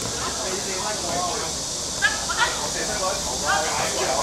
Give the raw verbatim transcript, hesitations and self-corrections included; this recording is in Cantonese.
你哋乜我？我射出嗰啲球啊！